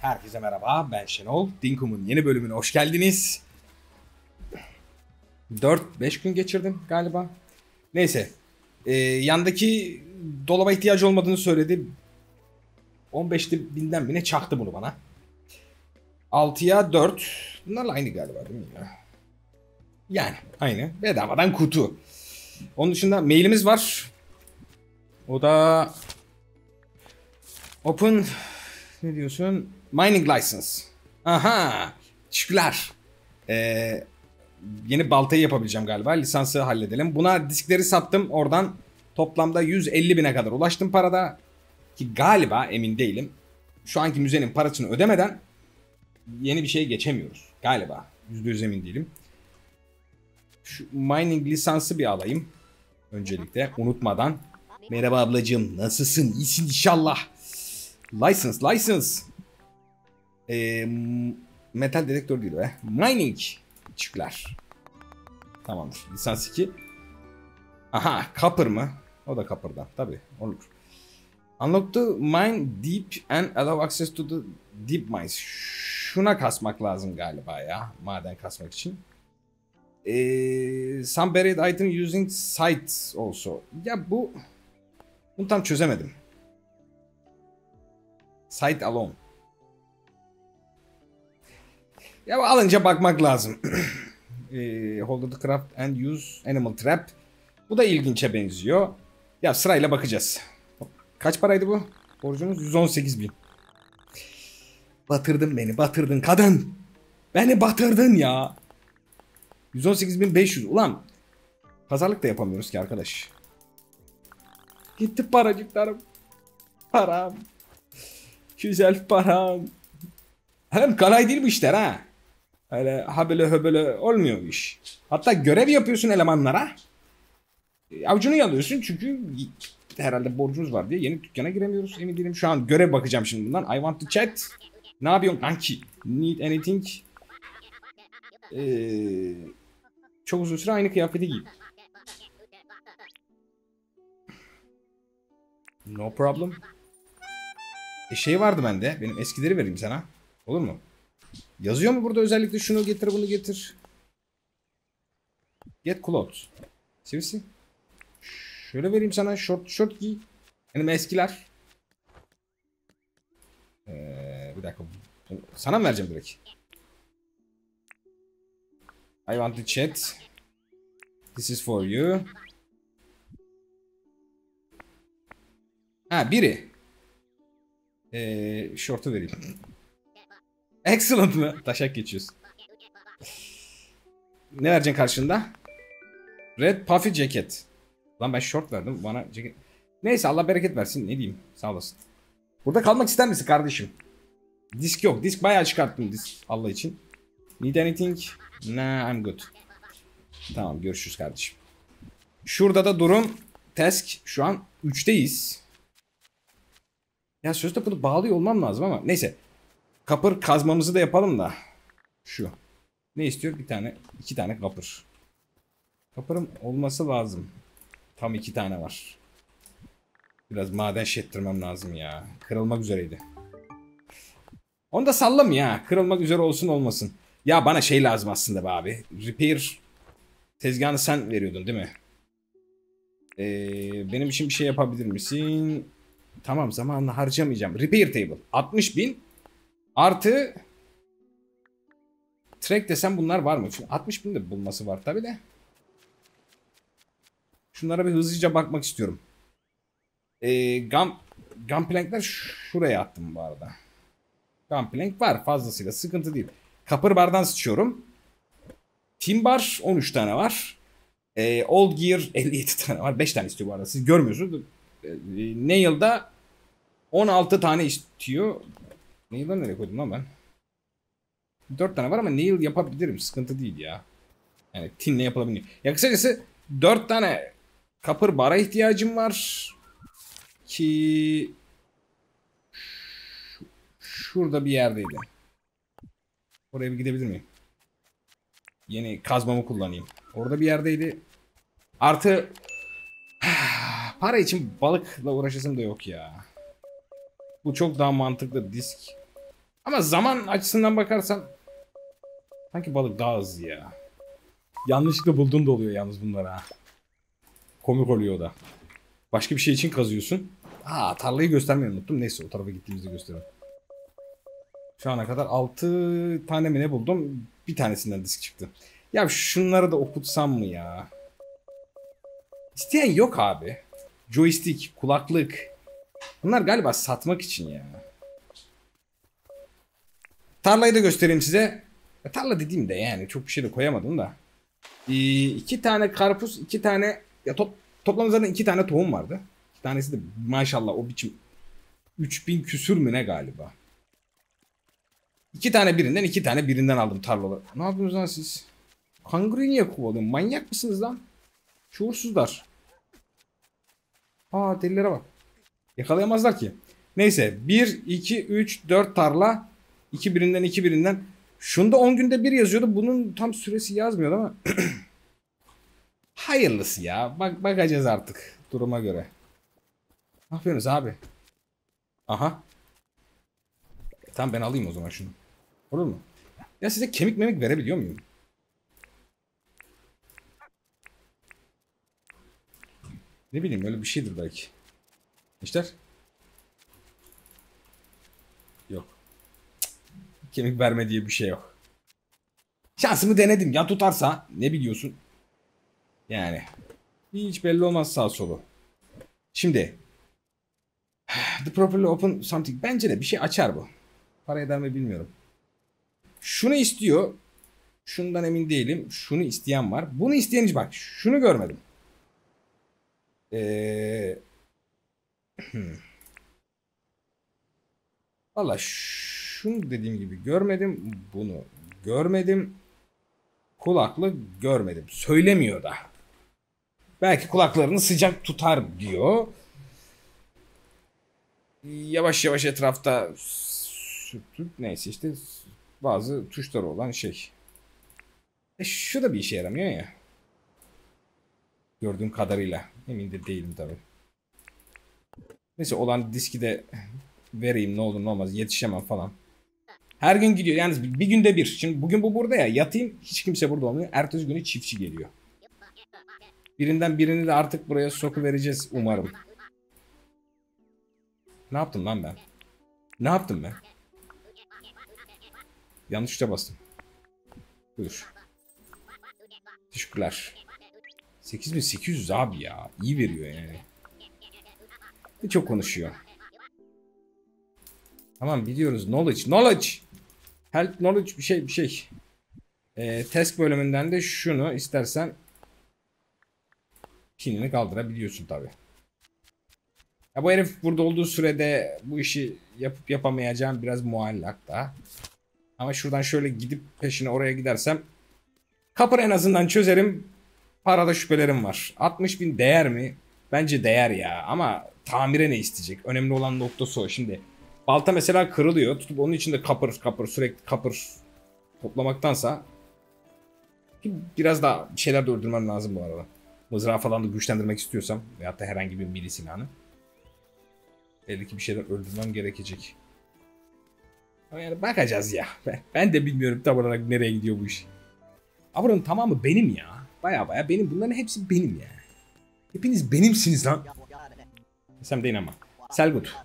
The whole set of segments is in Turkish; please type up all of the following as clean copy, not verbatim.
Herkese merhaba, ben Şenol. Dinkum'un yeni bölümüne hoş geldiniz. 4-5 gün geçirdim galiba. Neyse. Yandaki dolaba ihtiyacı olmadığını söyledi. 15.000'den bine çaktı bunu bana. 6'ya 4. Bunlarla aynı galiba değil mi ya? Yani aynı. Bedavadan kutu. Onun dışında mailimiz var. O da... Open... Ne diyorsun? Mining license. Aha. Teşekkürler. Yeni baltayı yapabileceğim galiba. Lisansı halledelim. Buna diskleri sattım. Oradan toplamda 150.000'e kadar ulaştım parada. Ki galiba emin değilim. Şu anki müzenin parasını ödemeden yeni bir şeye geçemiyoruz. Galiba. %100 emin değilim. Şu mining lisansı bir alayım. Öncelikle unutmadan. Merhaba ablacığım. Nasılsın? İyisin inşallah. License. Metal dedektör değil be. Mining. Çıklar. Tamamdır. Lisans 2. Aha. Copper mı? O da Copper'dan. Tabii. Olur. Unlock the mine deep and allow access to the deep mines. Şuna kasmak lazım galiba ya. Maden kasmak için. Some buried item using sight also. Ya bunu tam çözemedim. Sight alone. Ya alınca bakmak lazım. Hold the craft and use animal trap. Bu da ilginçe benziyor. Ya sırayla bakacağız. Kaç paraydı bu? Borcumuz 118.000. Batırdın beni, batırdın kadın. Beni batırdın ya. 118.500. Ulan pazarlık da yapamıyoruz ki arkadaş. Gitti paracıklarım. Param. Güzel param. Hem kolay değil bu işler ha. Öyle habele höbele olmuyor bu iş. Hatta görev yapıyorsun elemanlara. Avucunu yalıyorsun çünkü herhalde borcumuz var diye yeni dükkana giremiyoruz. Emin değilim. Şu an görev bakacağım şimdi bundan. I want to chat. Ne yapıyorsun kanki? Need anything? Çok uzun süre aynı kıyafeti giy. No problem. Şey vardı bende. Benim eskileri vereyim sana. Olur mu? Yazıyor mu burada özellikle şunu getir bunu getir. Get clothes. Sivisi. Şöyle vereyim sana. Short giy. Benim eskiler. Bir dakika. Sana mı vereceğim direkt? I want to chat. This is for you. Ha biri. Short'u vereyim. Excellent mı? Taşak geçiyorsun. Ne vereceksin karşında? Red puffy jacket. Lan ben short verdim bana jacket. Neyse Allah bereket versin ne diyeyim sağ olasın. Burada kalmak ister misin kardeşim? Disk yok. Disk bayağı çıkarttım disk Allah için. Need anything? Nah I'm good. Tamam görüşürüz kardeşim. Şurada da durum task şu an 3'teyiz. Ya sözde bunu bağlıyor olmam lazım ama neyse. Kapır kazmamızı da yapalım da. Şu. Ne istiyor? İki tane kapır. Kapırım olması lazım. Tam 2 tane var. Biraz maden şettirmem lazım ya. Kırılmak üzereydi. Onu da sallam ya. Kırılmak üzere olsun olmasın. Ya bana şey lazım aslında be abi. Repair tezgahını sen veriyordun değil mi? Benim için bir şey yapabilir misin? Tamam zamanını harcamayacağım. Repair table. 60.000 artı track desem bunlar var mı? 60.000 de bulması var tabi de. Şunlara bir hızlıca bakmak istiyorum. Gunplank'ler şuraya attım bu arada. Gunplank var fazlasıyla sıkıntı değil. Copper bardan sıçıyorum. Timber 13 tane var. Old Gear 57 tane var. 5 tane istiyor bu arada. Siz görmüyorsunuz. Nail'da 16 tane istiyor. Nail'da nereye koydum lan ben? 4 tane var ama nail yapabilirim. Sıkıntı değil ya. Yani tinle yapılabilir. Ya kısacası 4 tane copper bara ihtiyacım var. Ki şurada bir yerdeydi. Oraya bir gidebilir miyim? Yeni kazmamı kullanayım. Orada bir yerdeydi. Artı para için balıkla uğraşasım da yok ya. Bu çok daha mantıklı disk. Ama zaman açısından bakarsan sanki balık daha hızlı ya. Yanlışlıkla bulduğun da oluyor yalnız bunlar ha. Komik oluyor o da. Başka bir şey için kazıyorsun. Aa, tarlayı göstermeyi unuttum. Neyse, o tarafa gittiğimizde gösteririm. Şu ana kadar 6 tane mi ne buldum? Bir tanesinden disk çıktı. Ya şunları da okutsam mı ya? İsteyen yok abi. Joystick, kulaklık. Bunlar galiba satmak için ya. Tarlayı da göstereyim size. Tarla dediğimde yani çok bir şey de koyamadım da. 2 tane karpuz, 2 tane ya toplam zaten 2 tane tohum vardı. 2 tanesi de maşallah o biçim 3000 küsür mü ne galiba. 2 tane birinden, 2 tane birinden aldım tarlaları. Ne yapıyorsunuz lan siz? Kanguru niye kovalıyorsun? Manyak mısınız lan? Şuursuzlar. Aa, delilere bak. Yakalayamazlar ki. Neyse 1, 2, 3, 4 tarla. 2 birinden, 2 birinden. Şunda 10 günde bir yazıyordu. Bunun tam süresi yazmıyordu ama. Hayırlısı ya. Bakacağız artık duruma göre. Ne yapıyorsunuz abi? Aha. Tamam, ben alayım o zaman şunu. Olur mu? Ya size kemik memik verebiliyor muyum? Ne bileyim, öyle bir şeydir belki. İşte. Yok. Cık. Kemik verme diye bir şey yok. Şansımı denedim ya, tutarsa ne biliyorsun? Yani. Hiç belli olmaz sağ solu. Şimdi. The properly open something. Bence de bir şey açar bu. Para eder mi bilmiyorum. Şunu istiyor. Şundan emin değilim. Şunu isteyen var. Bunu isteyen hiç bak. Şunu görmedim. Valla şunu dediğim gibi görmedim. Bunu görmedim. Kulaklık görmedim. Söylemiyor da. Belki kulaklarını sıcak tutar diyor. Yavaş yavaş etrafta sürtüp neyse işte bazı tuşları olan şey. Şu da bir işe yaramıyor ya. Gördüğüm kadarıyla. Emin de değilim tabii. Neyse, olan diski de vereyim, ne olur ne olmaz, yetişemem falan. Her gün gidiyor. Yalnız bir günde bir. Şimdi bugün bu burada ya. Yatayım, hiç kimse burada olmuyor. Ertesi günü çiftçi geliyor. Birinden birini de artık buraya soku vereceğiz umarım. Ne yaptım lan ben? Ne yaptım ben? Yanlış tuşa bastım. Buyur. Teşekkürler. 8800 abi ya. İyi veriyor yani. Çok konuşuyor. Tamam, biliyoruz. Knowledge. Help knowledge bir şey. Task bölümünden de şunu istersen pinini kaldırabiliyorsun tabi. Ya bu herif burada olduğu sürede bu işi yapıp yapamayacağım biraz muallak da. Ama şuradan şöyle gidip peşine oraya gidersem kapır en azından çözerim. Parada şüphelerim var. 60.000 değer mi? Bence değer ya. Ama tamire ne isteyecek? Önemli olan noktası o. Şimdi balta mesela kırılıyor. Tutup onun içinde kapır sürekli kapır toplamaktansa biraz daha bir şeyler de öldürmem lazım bu arada. Mızrağı falan da güçlendirmek istiyorsam veyahut da herhangi bir mili silahını. Belli ki bir şeyler öldürmem gerekecek. Ama yani bakacağız ya. Ben de bilmiyorum tam olarak nereye gidiyor bu iş. Buranın tamamı benim ya. Baya baya benim. Bunların hepsi benim ya. Hepiniz benimsiniz lan. Desem değil ama. Selgut.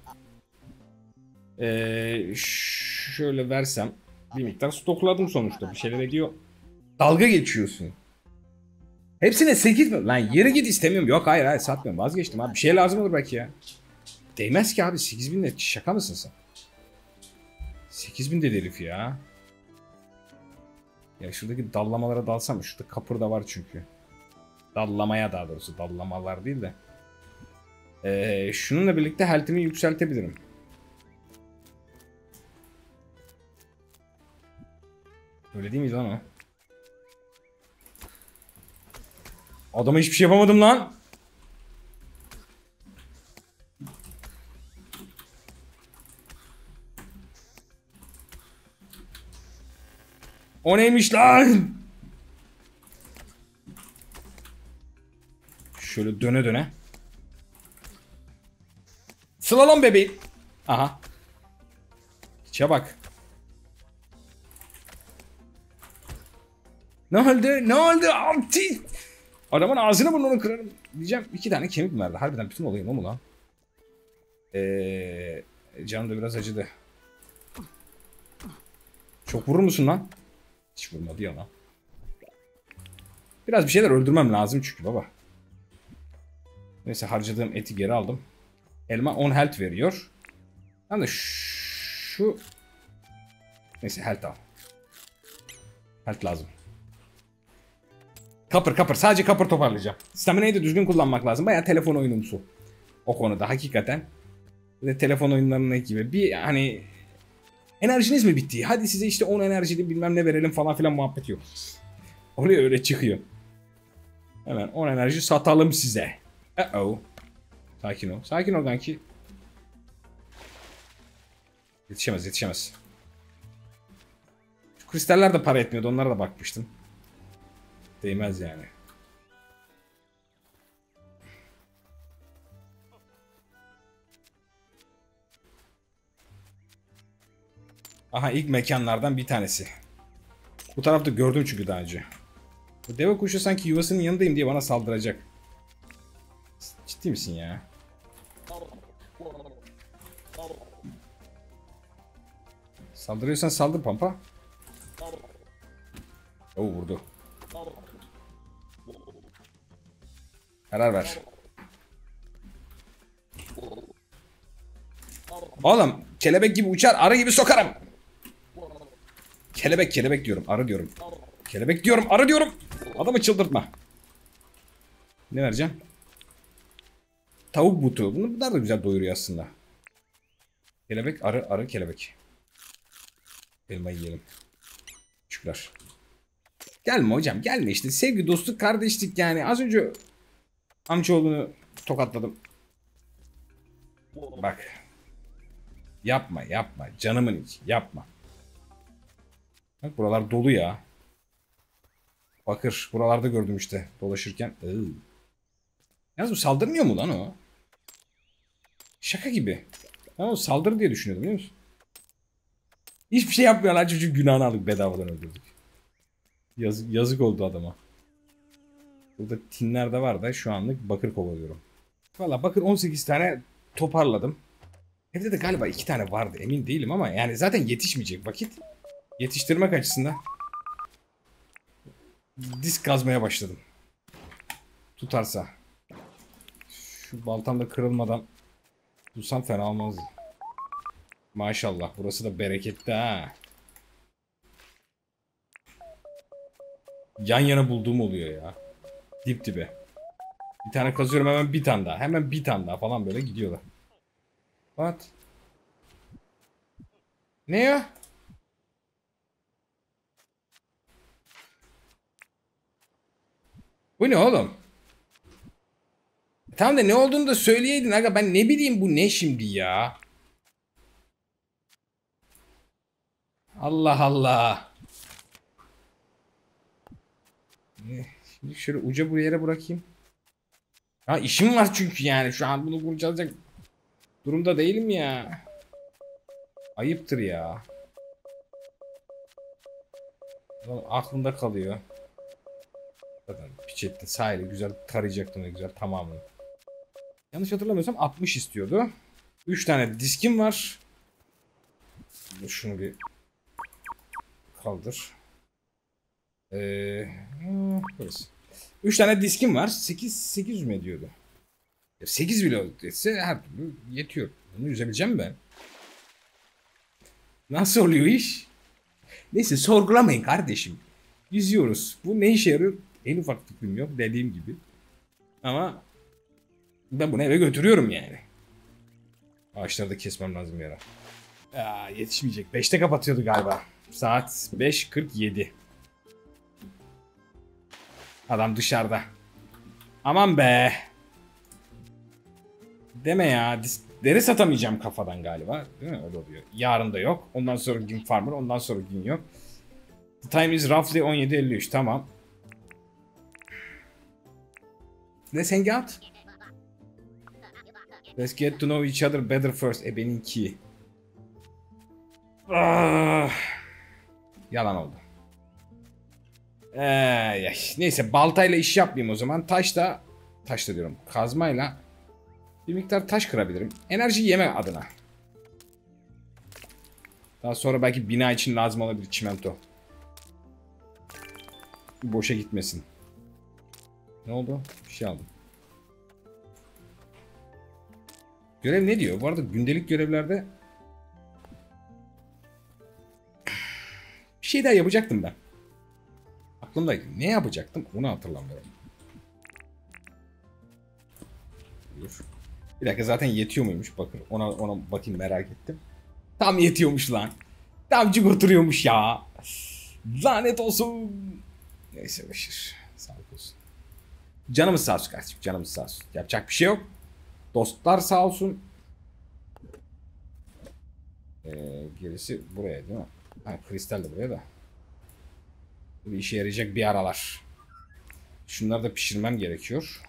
Şöyle versem bir miktar stokladım sonuçta. Bir şeyler ediyor. Dalga geçiyorsun. Hepsine 8 mi? Lan yere git, istemiyorum. Yok, hayır satmıyorum. Vazgeçtim abi. Bir şey lazım olur belki ya. Değmez ki abi. 8.000 net. Şaka mısın sen? 8.000 dedi herif ya. Ya şuradaki dallamalara dalsam. Şurada kapır da var çünkü. Dallamaya, daha doğrusu. Dallamalar değil de. Şununla birlikte health'imi yükseltebilirim. Öyle değil miyiz lan o? Adama hiçbir şey yapamadım lan. O neymiş lan? Şöyle döne döne. Slalom bebeğim. Aha. İçe bak. Ne oldu? Ne oldu? Altı. Adamın ağzını burnunu kırarım. Diyeceğim 2 tane kemik mi verdi? Harbiden bütün olayım o mu lan? Canım da biraz acıdı. Çok vurur musun lan? Hiç vurmadı ya lan. Biraz bir şeyler öldürmem lazım çünkü baba. Neyse harcadığım eti geri aldım. Elma 10 health veriyor. Ben de şu... Neyse health al. Health lazım. Kapır. Sadece kapır toparlayacağım. Stamina'yı da düzgün kullanmak lazım. Bayağı telefon oyunumsu. O konuda hakikaten. Ve telefon oyunlarındaki gibi. Bir hani... Enerjiniz mi bitti? Hadi size işte 10 enerjili bilmem ne verelim falan filan muhabbet yok. Oraya öyle çıkıyor. Hemen 10 enerji satalım size. Uh-oh. Sakin ol. Sakin ol kanki. Yetişemez. Şu kristaller de para etmiyordu. Onlara da bakmıştım. Değmez yani. Aha ilk mekanlardan bir tanesi. Bu tarafta gördüm çünkü daha önce. Bu deve kuşu sanki yuvasının yanındayım diye bana saldıracak. Ciddi misin ya? Saldırıyorsan saldır pampa. Oo vurdu. Karar ver. Oğlum kelebek gibi uçar arı gibi sokarım. Kelebek diyorum arı diyorum. Kelebek diyorum arı diyorum. Adamı çıldırtma. Ne vereceğim? Tavuk butu. Bunlar da güzel doyuruyor aslında. Kelebek arı kelebek. Elma yiyelim. Şükürler. Gelme hocam gelme işte. Sevgi dostluk kardeşlik yani. Az önce amcaoğlunu tokatladım. Bak. Yapma. Canımın içi. Yapma. Bak buralar dolu ya. Bakır. Buralarda gördüm işte. Dolaşırken. Yalnız bu saldırmıyor mu lan o? Şaka gibi. Ben o saldırı diye düşünüyordum biliyor musun? Hiçbir şey yapmıyorlar çocuk günahını aldık bedavadan öldürdük. Yazık oldu adama. Burada tinler de var da şu anlık bakır kovalıyorum. Valla bakır 18 tane toparladım. Evde de galiba 2 tane vardı emin değilim ama yani zaten yetişmeyecek vakit. Yetiştirmek açısından disk kazmaya başladım. Tutarsa. Şu baltam da kırılmadan tutsam fena olmazdı. Maşallah burası da bereketli ha. Yan yana bulduğum oluyor ya. Dip dibe. Bir tane kazıyorum hemen bir tane daha. Hemen bir tane daha falan böyle gidiyorlar. What? Ne ya? Bu ne oğlum? Tamam da ne olduğunu da söyleyeydin aga ben ne bileyim bu ne şimdi ya? Allah Allah. Şimdi şöyle uca bu yere bırakayım. Ha işim var çünkü yani şu an bunu kurcalayacak durumda değilim ya. Ayıptır ya. Aklımda kalıyor. Zaten piçetti sahili güzel tarayacaktım ne güzel tamamını. Yanlış hatırlamıyorsam 60 istiyordu. 3 tane diskim var. Şunu bir kaldır. Burası. 3 tane diskim var. 800 mi ediyordu? 8 bile etse her türlü yetiyor. Bunu yüzebileceğim mi ben? Nasıl oluyor iş? Neyse sorgulamayın kardeşim. Yüzüyoruz. Bu ne işe yarıyor? En ufak fikrim yok dediğim gibi. Ama ben bunu eve götürüyorum yani. Ağaçları da kesmem lazım yara. Yetişmeyecek. 5'te kapatıyordu galiba. Saat 5:47. Adam dışarıda. Aman be. Deme ya. Deri satamayacağım kafadan galiba. Değil mi? Öyle oluyor. Yarın da yok. Ondan sonra gün farmer. Ondan sonra gün yok. The time is roughly 17:53. Tamam. Let's hang out. Let's get to know each other better first. Benimki. Yalan oldu. Neyse baltayla iş yapmayayım o zaman. Taş da diyorum. Kazmayla bir miktar taş kırabilirim. Enerji yeme adına. Daha sonra belki bina için lazım olabilir çimento. Boşa gitmesin. Ne oldu? Bir şey aldım. Görev ne diyor? Bu arada gündelik görevlerde bir şey daha yapacaktım ben. Aklımdaydı. Ne yapacaktım? Onu hatırlamıyorum. Dur. Bir dakika, zaten yetiyor muymuş? Bakın ona bakayım, merak ettim. Tam yetiyormuş lan. Tamcık oturuyormuş ya. Lanet olsun. Neyse başır. Sağlık olsun. Canımız sağ olsun kardeşim. Canımız sağ olsun. Yapacak bir şey yok. Dostlar sağ olsun. Gerisi buraya değil mi? Ha, kristal de buraya da. Bu işe yarayacak bir aralar. Şunları da pişirmem gerekiyor.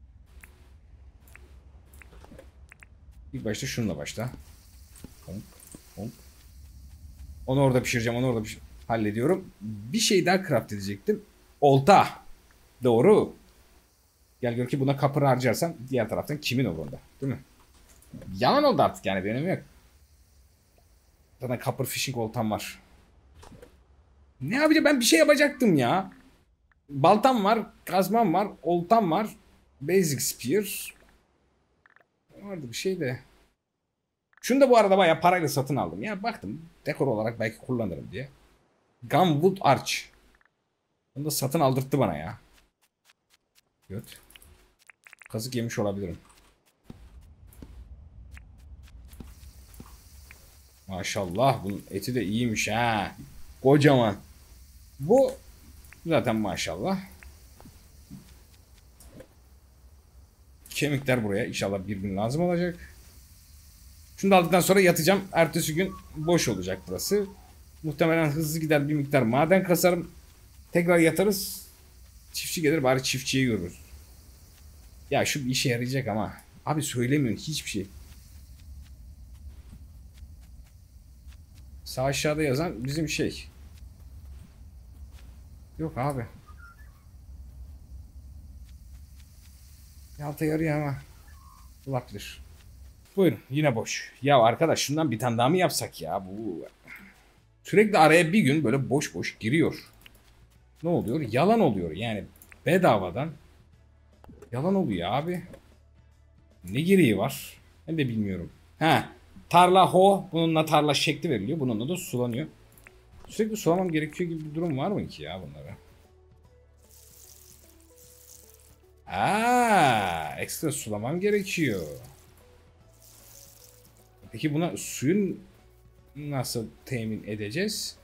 İlk başta şununla başla. Honk, honk. Onu orada pişireceğim, onu orada hallediyorum. Bir şey daha craft edecektim. Olta. Doğru. Gel gör ki buna kapır harcarsam diğer taraftan kimin umurunda, değil mi? Yalan oldu artık, yani benim yok. Zaten kapır fishing oltam var. Ne yapacağım, ben bir şey yapacaktım ya. Baltam var, kazmam var, oltam var. Basic spear. Vardı bir şey de. Şunu da bu arada bayağı parayla satın aldım. Ya baktım dekor olarak belki kullanırım diye. Gunwood Arch. Bunu da satın aldırttı bana ya. Göt. Kazık yemiş olabilirim. Maşallah bunun eti de iyiymiş ha. Kocaman. Bu zaten maşallah. Kemikler buraya inşallah bir gün lazım olacak. Şunu da aldıktan sonra yatacağım. Ertesi gün boş olacak burası. Muhtemelen hızlı gider, bir miktar maden kasarım. Tekrar yatarız. Çiftçi gelir, bari çiftçiyi görürüz. Ya şu bir işe yarayacak ama. Abi söylemiyorsun hiçbir şey. Sağ aşağıda yazan bizim şey. Yok abi. Yalta yarıyor ama. Olabilir. Buyurun, yine boş. Ya arkadaş şundan bir tane daha mı yapsak ya? Bu sürekli araya bir gün böyle boş boş giriyor. Ne oluyor? Yalan oluyor yani, bedavadan. Yalan oluyor abi. Ne gereği var? Ben de bilmiyorum. Ha, tarla ho. Bununla tarla şekli veriliyor. Bununla da sulanıyor. Sürekli sulamam gerekiyor gibi bir durum var mı ki ya bunlara? Aa, ekstra sulamam gerekiyor. Peki buna suyun nasıl temin edeceğiz?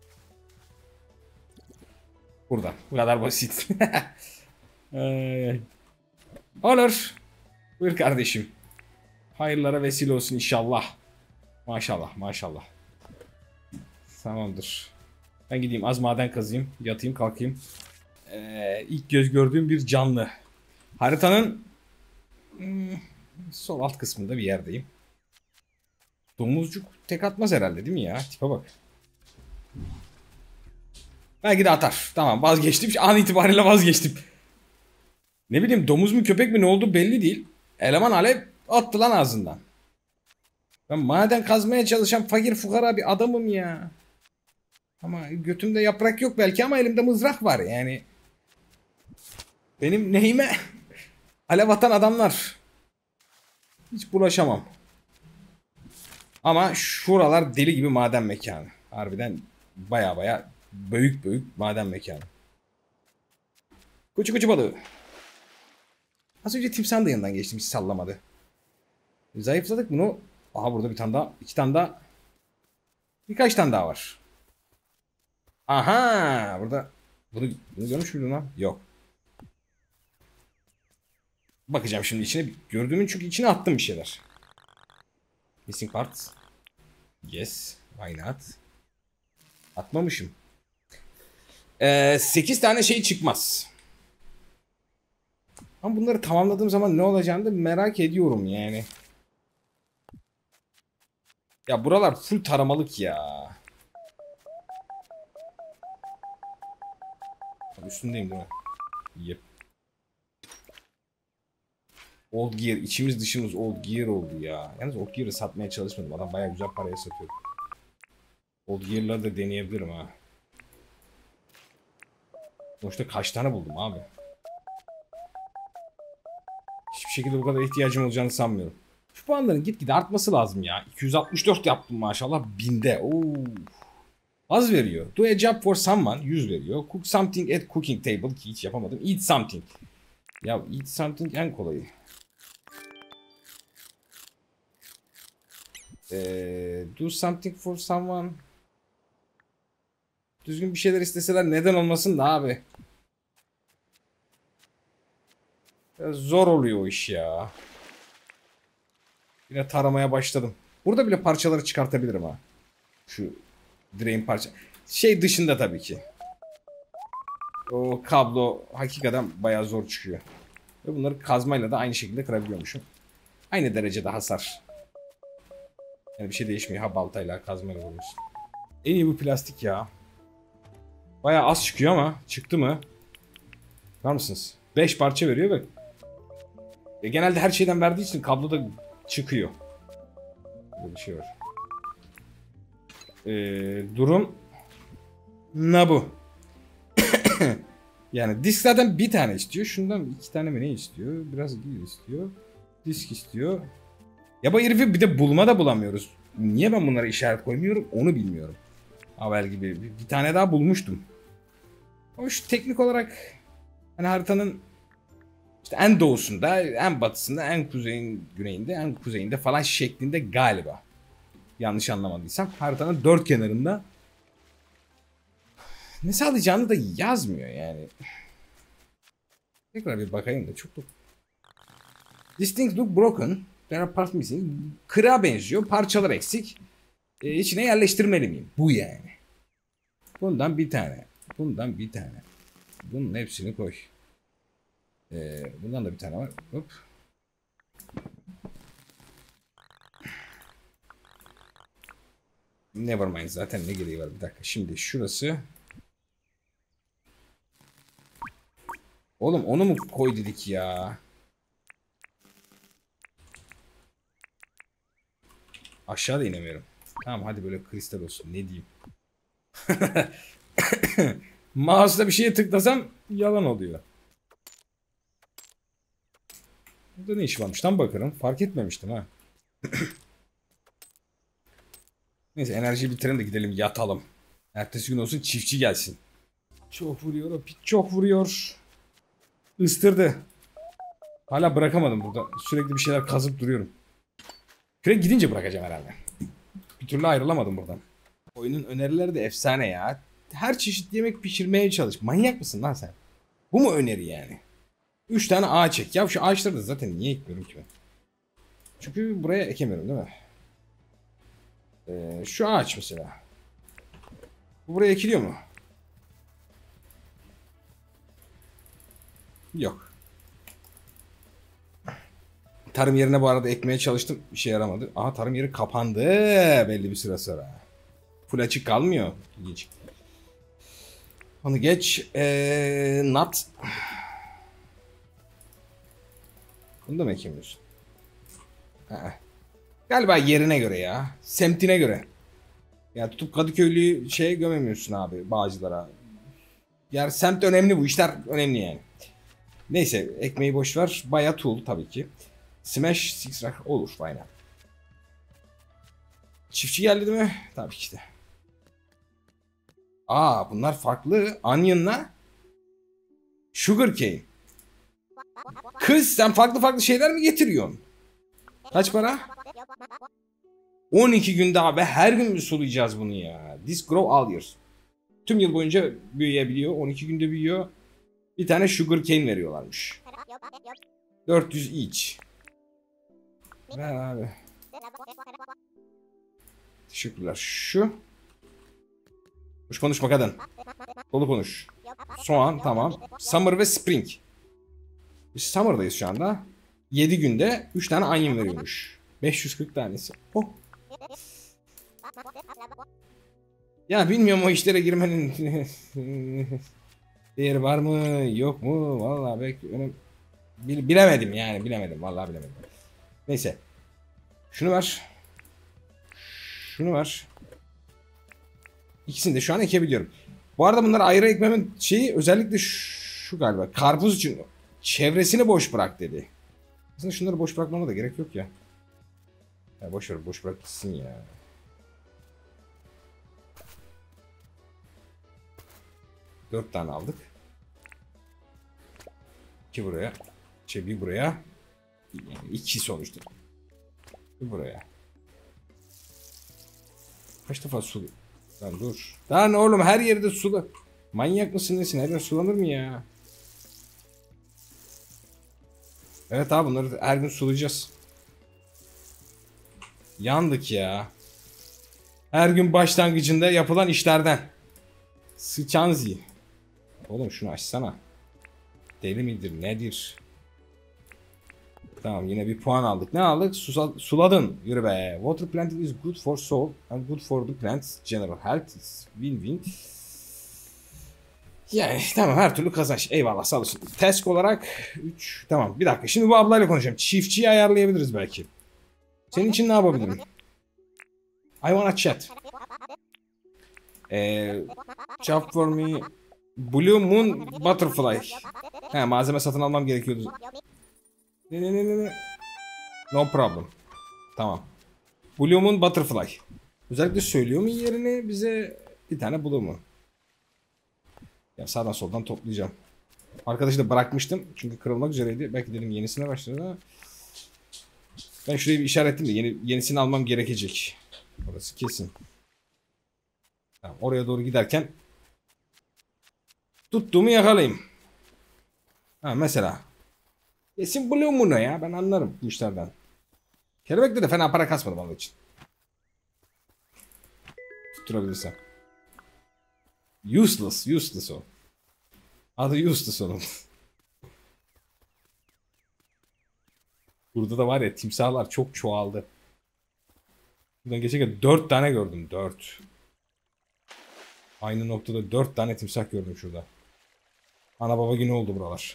Buradan. Bu kadar basit. Olur. Buyur kardeşim. Hayırlara vesile olsun inşallah. Maşallah maşallah. Tamamdır. Ben gideyim az maden kazayım. Yatayım kalkayım. İlk göz gördüğüm bir canlı. Haritanın sol alt kısmında bir yerdeyim. Domuzcuk tek atmaz herhalde değil mi ya? Tipe bak. Belki de atar. Tamam, vazgeçtim. An itibariyle vazgeçtim. Ne bileyim, domuz mu köpek mi ne oldu belli değil. Eleman alev attı lan ağzından. Ben maden kazmaya çalışan fakir fukara bir adamım ya. Ama götümde yaprak yok belki ama elimde mızrak var yani. Benim neyime alev atan adamlar. Hiç bulaşamam. Ama şuralar deli gibi maden mekanı. Harbiden baya baya büyük büyük maden mekanı. Kuçu kuçu balığı. Az önce timsahın da yanından geçtim, hiç sallamadı. Zayıfladık bunu. Aha burada bir tane daha, iki tane daha. Birkaç tane daha var. Aha burada. Bunu görmüş müydün lan? Yok. Bakacağım şimdi içine. Gördüğümün çünkü içine attım bir şeyler. Missing parts. Yes. Why not? Atmamışım. 8 tane şey çıkmaz. Ama bunları tamamladığım zaman ne olacağını da merak ediyorum yani. Ya buralar full taramalık ya. Üstündeyim değil mi? Yep. Old Gear. İçimiz dışımız Old Gear oldu ya. Yalnız Old Gear'ı satmaya çalışmadım. Adam bayağı güzel paraya satıyor. Old Gear'ları da deneyebilirim ha. Sonuçta kaç tane buldum abi. Hiçbir şekilde bu kadar ihtiyacım olacağını sanmıyorum. Şu puanların gitgide artması lazım ya. 264 yaptım maşallah 1000'de. Oo. Az veriyor. Do a job for someone 100 veriyor. Cook something at cooking table ki hiç yapamadım. Eat something. Ya eat something en kolayı. Do something for someone. Düzgün bir şeyler isteseler neden olmasın da abi. Biraz zor oluyor o iş ya. Yine taramaya başladım. Burada bile parçaları çıkartabilirim ha. Şu drain parça. Şey dışında tabii ki. O kablo hakikaten bayağı zor çıkıyor. Ve bunları kazmayla da aynı şekilde kırabiliyormuşum. Aynı derecede hasar. Yani bir şey değişmiyor. Ha baltayla kazmayla vuruyorsun. En iyi bu plastik ya. Bayağı az çıkıyor ama çıktı mı? Var mısınız? 5 parça veriyor ve genelde her şeyden verdiği için kablo da çıkıyor. Böyle bir şey var. Durum ne bu? Yani disk zaten bir tane istiyor. Şundan 2 tane mi ne istiyor? Biraz gir istiyor. Disk istiyor. Ya bu herifi bir de bulma da bulamıyoruz. Niye ben bunlara işaret koymuyorum onu bilmiyorum. Haber gibi bir tane daha bulmuştum. Hoş teknik olarak hani haritanın işte en doğusunda, en batısında, en güneyinde, en kuzeyinde falan şeklinde galiba. Yanlış anlamadıysam haritanın dört kenarında ne sağlayacağını da yazmıyor yani. Tekrar bir bakayım da çok da. These things look broken. There are parts missing. Kırığa benziyor. Parçalar eksik. İçine yerleştirmeli miyim? Bu yani. Bundan bir tane. Bundan bir tane. Bunun hepsini koy. Bundan da bir tane var. Hop. Nevermind zaten ne gereği var bir dakika. Şimdi şurası. Oğlum onu mu koy dedik ya? Aşağıda inemiyorum. Tamam hadi böyle kristal olsun. Ne diyeyim? Mouse'da bir şeye tıklasam yalan oluyor. Burada ne iş varmış? Tam bakarım. Fark etmemiştim ha. Neyse enerjiyi bitirelim de gidelim yatalım. Ertesi gün olsun çiftçi gelsin. Çok vuruyor o pit çok vuruyor. Istırdı. Hala bırakamadım burada. Sürekli bir şeyler kazıp duruyorum. Kürek gidince bırakacağım herhalde. Bir türlü ayrılamadım buradan. Oyunun önerileri de efsane ya. Her çeşit yemek pişirmeye çalış. Manyak mısın lan sen? Bu mu öneri yani? 3 tane ağaç çek. Ya şu ağaçları da zaten niye ekmiyorum ki ben? Çünkü buraya ekemiyorum değil mi? Şu ağaç mesela. Bu buraya ekiliyor mu? Yok. Tarım yerine bu arada ekmeye çalıştım. Bir şey yaramadı. Aha tarım yeri kapandı. Belli bir süre sonra. Full açık kalmıyor. İlginç. Onu geç. Nut. Bunu da mı ekemiyorsun? Galiba yerine göre ya. Semtine göre. Ya tutup Kadıköylü'yü şeye gömemiyorsun abi Bağcılar'a. Yani semt önemli bu işler önemli yani. Neyse ekmeği boş ver. Bayağı tool tabii ki. Smash Six Rack olur aynen. Çiftçi geldi değil mi? Tabii ki de. Aa bunlar farklı. Onion'la Sugarcane. Kız sen farklı farklı şeyler mi getiriyorsun? Kaç para? 12 günde abi her gün mü sulayacağız bunu ya? This grow all year. Tüm yıl boyunca büyüyebiliyor. 12 günde büyüyor. Bir tane sugarcane veriyorlarmış. 400 each. Ver abi. Teşekkürler. Şu. Konuş konuşma kadın. Dolu konuş. Soğan tamam. Summer ve spring. Biz summer'dayız şu anda. 7 günde 3 tane onion veriyormuş. 540 tanesi. Oh. Ya bilmiyorum o işlere girmenin Değer var mı yok mu? Vallahi belki bilemedim yani bilemedim. Vallahi bilemedim. Neyse. Şunu ver. Şunu ver. İkisini de şu an ekebiliyorum. Bu arada bunları ayrı ekmemin şeyi özellikle şu galiba. Karpuz için çevresini boş bırak dedi. Aslında şunları boş bırakmama da gerek yok ya. Ya boş ver, boş bırak gitsin ya. Dört tane aldık. İki buraya. Bir buraya. Yani iki sonuçta. Bir buraya. Kaç defa su... Lan dur. Lan oğlum her yerde sula. Manyak mısın nesin? Her yer sulanır mı ya? Evet abi bunları her gün sulayacağız. Yandık ya. Her gün başlangıcında yapılan işlerden. Sıçanzi. Oğlum şunu açsana. Deli midir nedir? Tamam yine bir puan aldık. Ne aldık? Suladın. Yürü be. Water planted is good for soul and good for the plant's general health. Win-win. Yani tamam her türlü kazanç. Eyvallah sağ olasın. Task olarak 3. Tamam bir dakika. Şimdi bu ablayla konuşacağım. Çiftçiyi ayarlayabiliriz belki. Senin için ne yapabilirim? I wanna chat. Job for me. Blue Moon Butterfly. He malzeme satın almam gerekiyordu. Ne. No problem. Tamam. Blue Moon Butterfly. Özellikle söylüyor mu yerini bize bir tane Blue Moon. Ya sağdan soldan toplayacağım. Arkadaşı da bırakmıştım. Çünkü kırılmak üzereydi. Belki dedim yenisine başladı ama. Ben şurayı bir işaretledim de yenisini almam gerekecek. Orası kesin. Tamam, oraya doğru giderken tuttuğumu yakalayayım. Ha mesela. Kesin Blue Moon'a ya. Ben anlarım bu işlerden. Kelebekte de fena para kasmadım onun için. Tutturabilirsem. Useless o. Adı useless onun. Burada da var ya timsahlar çok çoğaldı. Buradan geçerken 4 tane gördüm. 4. Aynı noktada 4 tane timsah gördüm şurada. Ana baba günü oldu buralar.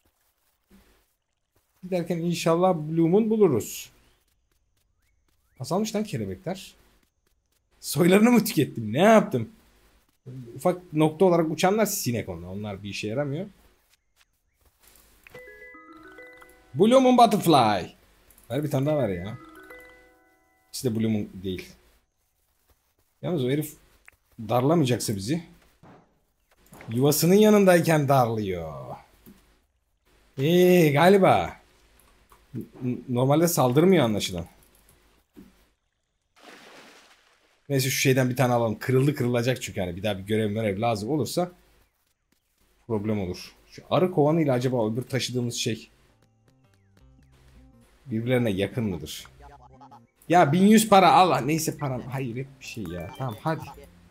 Giderken inşallah Bloom'un buluruz. Azalmış lan kelebekler. Soylarını mı tükettim? Ne yaptım? Ufak nokta olarak uçanlar sinek onlar. Onlar bir işe yaramıyor. Blue Moon Butterfly. Ver bir tane daha ver ya. İkisi de Blue Moon değil. Yalnız o herif darlamayacaksa bizi. Yuvasının yanındayken darlıyor. Galiba. Normalde saldırmıyor anlaşılan. Neyse şu şeyden bir tane alalım. Kırılacak çünkü yani bir daha bir görev lazım olursa problem olur. Şu arı kovanıyla acaba öbür taşıdığımız şey birbirlerine yakın mıdır? Ya 1100 para Allah neyse param hayır hep bir şey ya. Tamam hadi.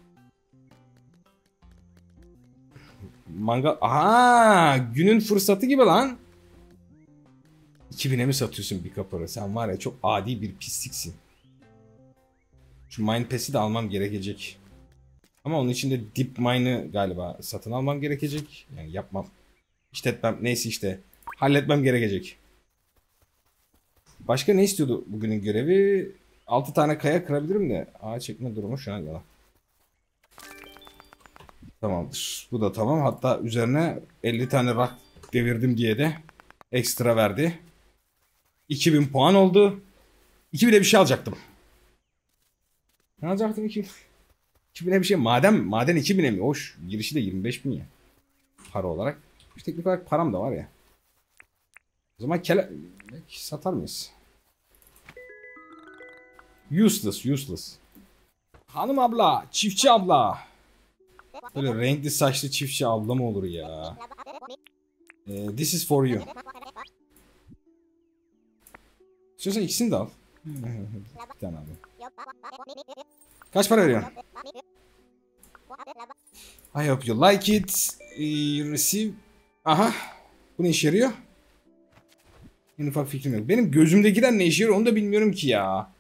Mangal aha günün fırsatı gibi lan. 2000'e mi satıyorsun bir kaparı? Sen var ya çok adi bir pisliksin. Şu mine pass'i de almam gerekecek. Ama onun için de deep mine'ı galiba satın almam gerekecek. Yani yapmam. İşletmem. Neyse işte. Halletmem gerekecek. Başka ne istiyordu bugünün görevi? 6 tane kaya kırabilirim de. Ağaç çekme durumu şu an yalan. Tamamdır. Bu da tamam. Hatta üzerine 50 tane rock devirdim diye de ekstra verdi. 2000 puan oldu. 2000'e bir şey alacaktım. Ne alacaktım 2000'e bir şey. Maden 2000'e mi? Hoş. Girişi de 25.000 ya. Para olarak. Teknik olarak param da var ya. O zaman satar mıyız? Useless. Hanım abla, çiftçi abla. Böyle renkli saçlı çiftçi abla mı olur ya? This is for you. İstiyorsan ikisini de al. Bir tane abi. Kaç para veriyorsun? I hope you like it. You receive. Aha. Bu ne işe yarıyor? En ufak fikrim yok. Benim gözümdekiler ne işe yarıyor onu da bilmiyorum ki ya.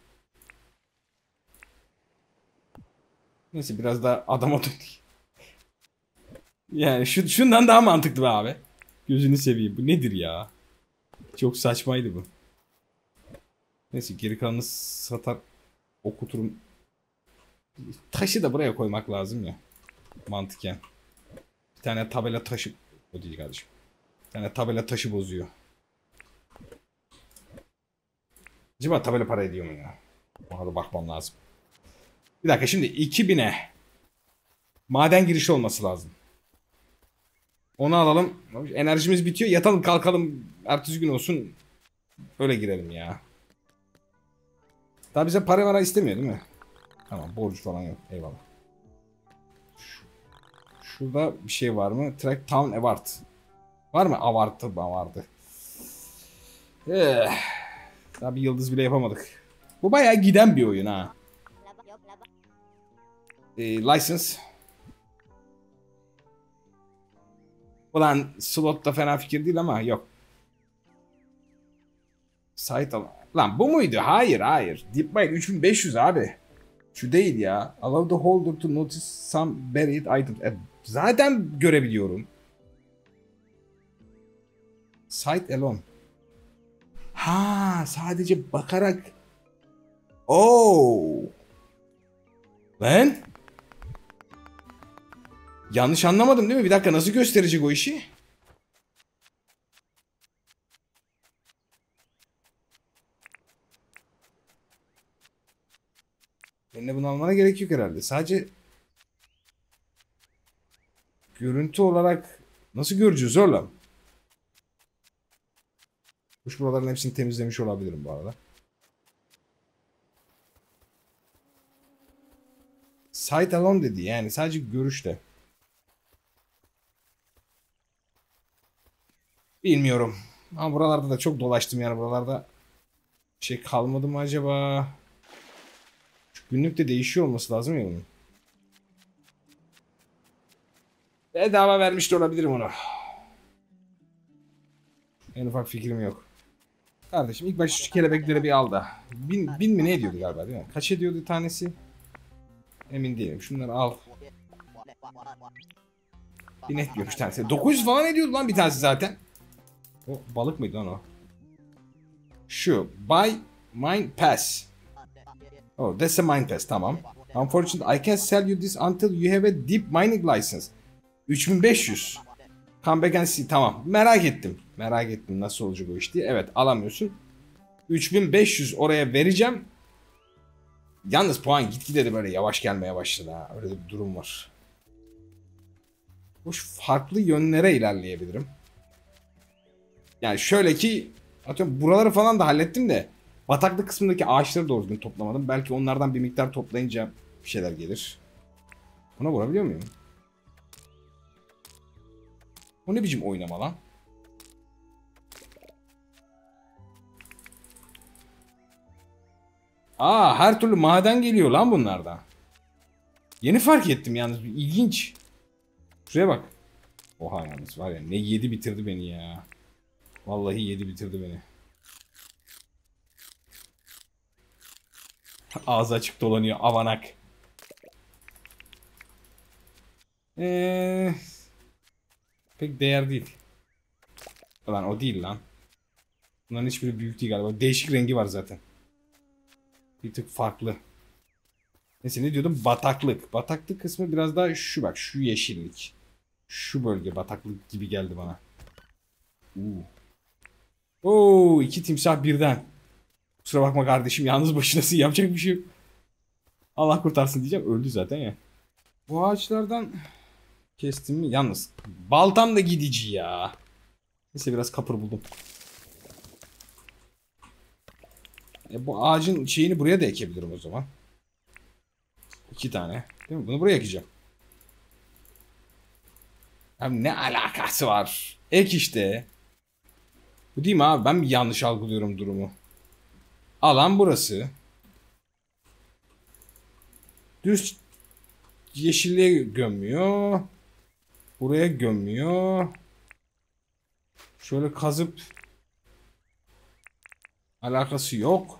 Neyse biraz daha adama döndük. Yani şundan daha mantıklı be abi. Gözünü seveyim. Bu nedir ya? Çok saçmaydı bu. Neyse geri kalanını satar okuturum. Taşı da buraya koymak lazım ya. Mantıken. Bir tane tabela taşı. O değil kardeşim. Bir tane tabela taşı bozuyor. Acaba tabela para ediyor mu ya? Ona da bakmam lazım. Bir dakika şimdi 2000'e maden girişi olması lazım. Onu alalım. Enerjimiz bitiyor. Yatalım kalkalım. Ertesi gün olsun. Öyle girelim ya. Daha bize para istemiyor değil mi? Tamam borcu falan yok. Eyvallah. Şurada bir şey var mı? Track Town Award. Var mı? Avartı vardı. Daha bir yıldız bile yapamadık. Bu bayağı giden bir oyun ha. License. Ulan slot da fena fikir değil ama yok. Site al. Lan bu muydu? Hayır hayır. DeepMind 3500 abi. Şu değil ya. Allow the holder to notice some buried items. Zaten görebiliyorum. Sight alone. Ha, sadece bakarak. Oo. Ben? Yanlış anlamadım değil mi? Bir dakika nasıl gösterecek o işi? Benimle bunu almana gerek yok herhalde. Sadece görüntü olarak nasıl göreceğiz oğlum? Kuş buraların hepsini temizlemiş olabilirim bu arada. Sight alone dedi yani sadece görüşte. Bilmiyorum. Ama buralarda da çok dolaştım yani buralarda bir şey kalmadı mı acaba? Şu günlük de değişiyor olması lazım ya bunun. Bedava vermiş de olabilirim onu. En ufak fikrim yok. Kardeşim ilk başta şu kelebekleri bir al da. Bin mi ne ediyordu galiba değil mi? Kaç ediyordu tanesi? Emin değilim. Şunları al. Bir net diyormuş tanesi. 900 falan ediyordu lan bir tanesi zaten. O balık mıydı lan o? Şu. Buy mine pass. Oh, that's a mine pass. Tamam. Unfortunately, I can't sell you this until you have a deep mining license. 3500. Come back and see. Tamam. Merak ettim. Merak ettim nasıl olacak o iş diye. Evet alamıyorsun. 3500 oraya vereceğim. Yalnız puan gitgide de böyle yavaş gelmeye başladı ha. Öyle bir durum var. Hoş farklı yönlere ilerleyebilirim. Yani şöyle ki atıyorum buraları falan da hallettim de bataklık kısmındaki ağaçları doğru düzgün toplamadım. Belki onlardan bir miktar toplayınca bir şeyler gelir. Buna vurabiliyor muyum? O ne biçim oynama lan? Aa her türlü maden geliyor lan bunlardan. Yeni fark ettim yalnız. İlginç. Şuraya bak. Oha yalnız var ya ne yedi bitirdi beni ya. Vallahi yedi bitirdi beni. Ağzı açık dolanıyor avanak. Pek değer değil. Lan o değil lan. Bunların hiçbiri büyük değil galiba. Değişik rengi var zaten. Bir tık farklı. Neyse ne diyordum? Bataklık. Bataklık kısmı biraz daha şu bak. Şu yeşillik. Şu bölge bataklık gibi geldi bana. Oo, iki timsah birden. Kusura bakma kardeşim yalnız başınasın yapacak bir şey yok. Allah kurtarsın diyeceğim. Öldü zaten ya. Bu ağaçlardan kestim mi? Yalnız baltam da gidici ya. Neyse biraz kapır buldum. Bu ağacın şeyini buraya da ekebilirim o zaman. 2 tane. Değil mi? Bunu buraya ekeceğim. Abi ne alakası var? Ek işte. Bu değil mi abi? Ben mi yanlış algılıyorum durumu? Alan burası. Düz yeşilliğe gömüyor. Buraya gömüyor. Şöyle kazıp alakası yok.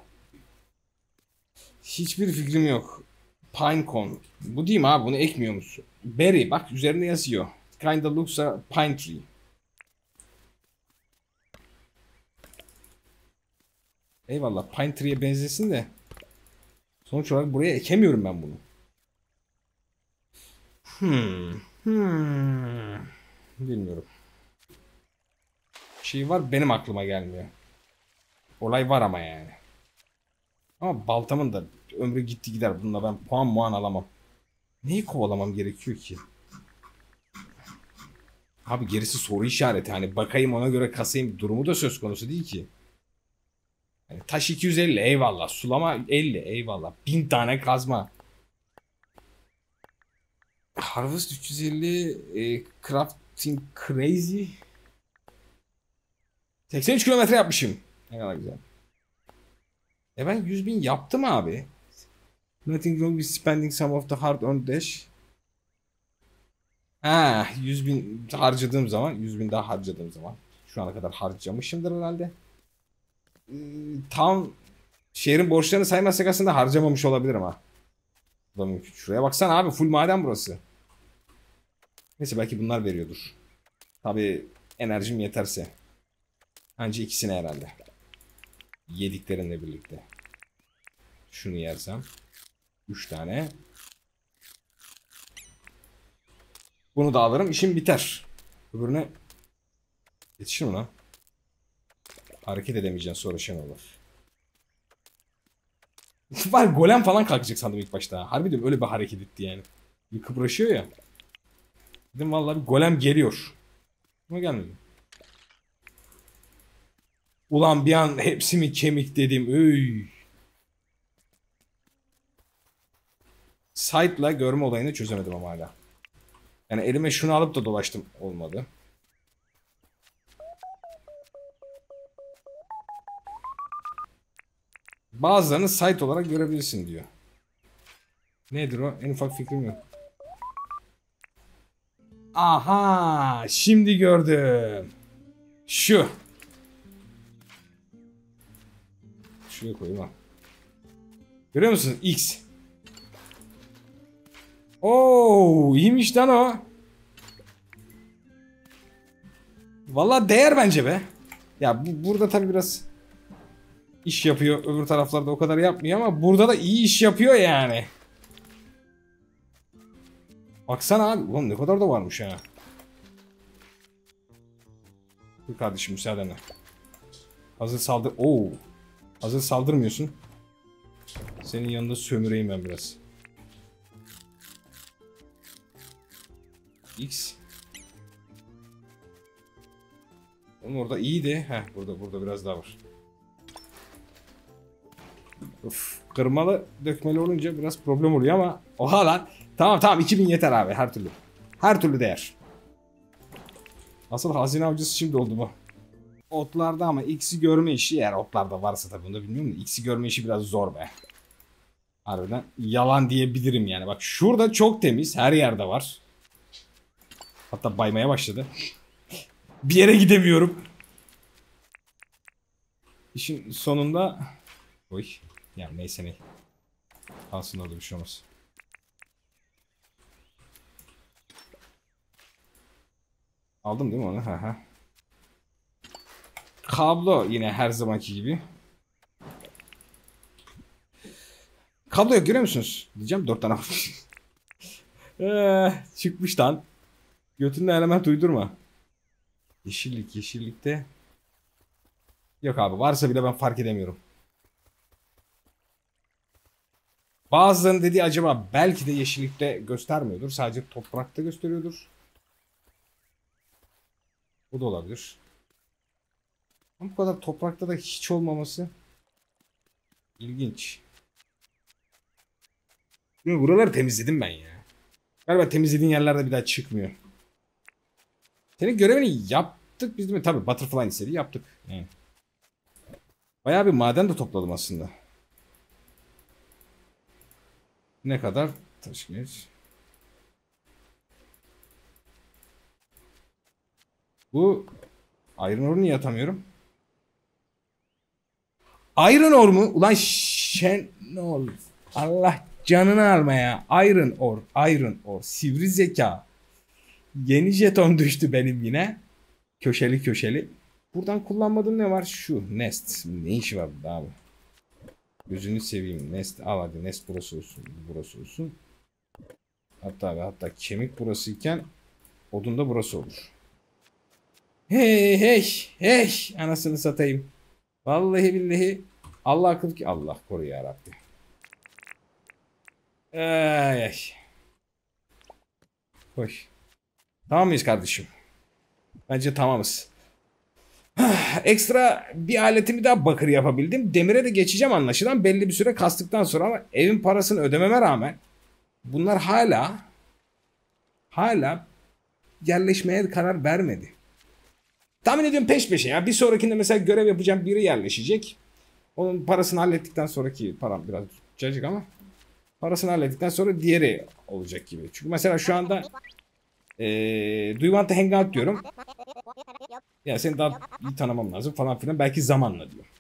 Hiçbir fikrim yok. Pinecone. Bu değil mi abi? Bunu ekmiyor musun? Berry. Bak üzerinde yazıyor. kinda looks a pine tree. Eyvallah, pine tree'ye benzesin de sonuç olarak buraya ekemiyorum ben bunu. Bilmiyorum. Şey var, benim aklıma gelmiyor. Olay var ama yani. Ama baltamın da ömrü gitti gider. Bununla ben puan alamam. Neyi kovalamam gerekiyor ki? Abi gerisi soru işareti. Hani bakayım ona göre kasayım durumu da söz konusu değil ki. Yani taş 250 eyvallah. Sulama 50 eyvallah. 1000 tane kazma. Harvest 350, crafting crazy. 83 kilometre yapmışım. Ne kadar güzel. Ben 100.000 yaptım abi. Nothing wrong with spending some of the hard earned dash. 100.000 harcadığım zaman, 100.000 daha harcadığım zaman. Şu ana kadar harcamışımdır herhalde. Tam şehrin borçlarını saymazsak aslında harcamamış olabilirim ha. Şuraya baksana abi, full maden burası. Neyse belki bunlar veriyordur. Tabii enerjim yeterse. Anca ikisine herhalde. Yediklerinle birlikte. Şunu yersem. 3 tane. Bunu da alırım, işim biter. Öbürüne yetişir mi lan? Hareket edemeyeceksin, sonra şey olur. Var golem falan kalkacak sandım ilk başta. Harbi diyorum, öyle bir hareket etti yani. Bir kıpraşıyor ya. Dedim vallahi bir golem geliyor. Ama gelmedi. Ulan bir an hepsi mi kemik dedim. Öy. Sight'la görme olayını çözemedim ama hala. Yani elime şunu alıp da dolaştım. Olmadı. Bazılarını sight olarak görebilirsin diyor. Nedir o? En ufak fikrim yok. Aha! Şimdi gördüm. Şu. Şuraya koyayım ha. Görüyor musun? X. Oo, iyiymiş lan o. Vallahi değer bence be. Ya burada tabii biraz iş yapıyor. Öbür taraflarda o kadar yapmıyor ama burada da iyi iş yapıyor yani. Baksana abi. Ulan ne kadar da varmış ha. Dur kardeşim müsaadenle. Hazır saldır. Oo. Hazır saldırmıyorsun. Senin yanında sömüreyim ben biraz. X. Onun orada iyiydi. Burada biraz daha var. Uf, kırmalı dökmeli olunca biraz problem oluyor ama oha lan. Tamam 2000 yeter abi her türlü. Her türlü değer. Asıl hazine avcısı şimdi oldu bu. Otlarda ama X'i görme işi, eğer otlarda varsa tabii bunu da bilmiyorum da X'i görme işi biraz zor be. Harbiden yalan diyebilirim yani. Bak şurada çok temiz, her yerde var. Hatta baymaya başladı. Bir yere gidemiyorum. İşin sonunda... Oy. Ya neyse ne. Kalsın orada, bir şey olmaz. Aldım değil mi onu? Kablo yine her zamanki gibi. Kablo yok, görüyor musunuz? Diyeceğim 4 tane var. Çıkmış lan. Götünde element uydurma. Yeşillikte. Yok abi, varsa bile ben fark edemiyorum. Bazılarının dediği acaba belki de yeşillikte göstermiyordur. Sadece toprakta gösteriyordur. Bu da olabilir. Ama bu kadar toprakta da hiç olmaması ilginç. Buraları temizledim ben ya. Galiba temizlediğin yerlerde bir daha çıkmıyor. Senin görevini yaptık biz değil mi? Tabii Butterfly istedi, yaptık. Yani. Bayağı bir maden de topladım aslında. Ne kadar? Taş geç. Bu Iron Ore'u niye atamıyorum? Iron Ore mu? Ulan ne olur? Allah canını alma ya. Iron Ore. Sivri zeka. Yeni jeton düştü benim yine. Köşeli köşeli. Buradan kullanmadığım ne var? Şu Nest. Ne işi var burada abi? Gözünü seveyim. Nest al hadi. Nest burası olsun. Burası olsun. Hatta kemik burasıyken odun da burası olur. Hey hey hey. Anasını satayım. Vallahi billahi. Allah akıl ki. Allah koru ya Rabbi. Ay. Hoş. Tamam mıyız kardeşim? Bence tamamız. Ekstra bir aletimi daha bakır yapabildim. Demire de geçeceğim anlaşılan belli bir süre kastıktan sonra ama evin parasını ödememe rağmen bunlar hala yerleşmeye karar vermedi. Tahmin ediyorum peş peşe ya. Bir sonrakinde mesela görev yapacağım biri yerleşecek. Onun parasını hallettikten sonraki param biraz cacık ama parasını hallettikten sonra diğeri olacak gibi. Çünkü mesela şu anda do you want to hang out diyorum. Ya seni daha iyi tanımam lazım falan filan. Belki zamanla diyor.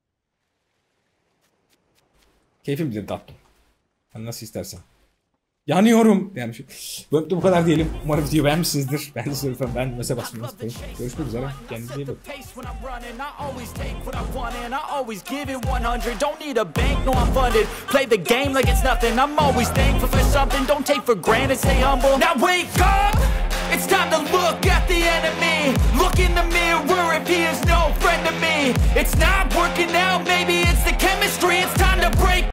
Keyfim bilir tatlım. Hani nasıl istersen. Yanıyorum. Yani bu bu kadar diyelim. Umarım videoyu beğenmişsinizdir. Ben de sırf ben mesela basmayı unutmayın. Görüşmek üzere. Kendinize iyi bakın. Don't need a bank, no I'm funded. Play the game like it's nothing. I'm always thankful for something. Don't take for granted, stay humble. Now wake up! It's time to look at the enemy. Look in the mirror if he is no friend to me. It's not working out, maybe it's the chemistry. It's time to break.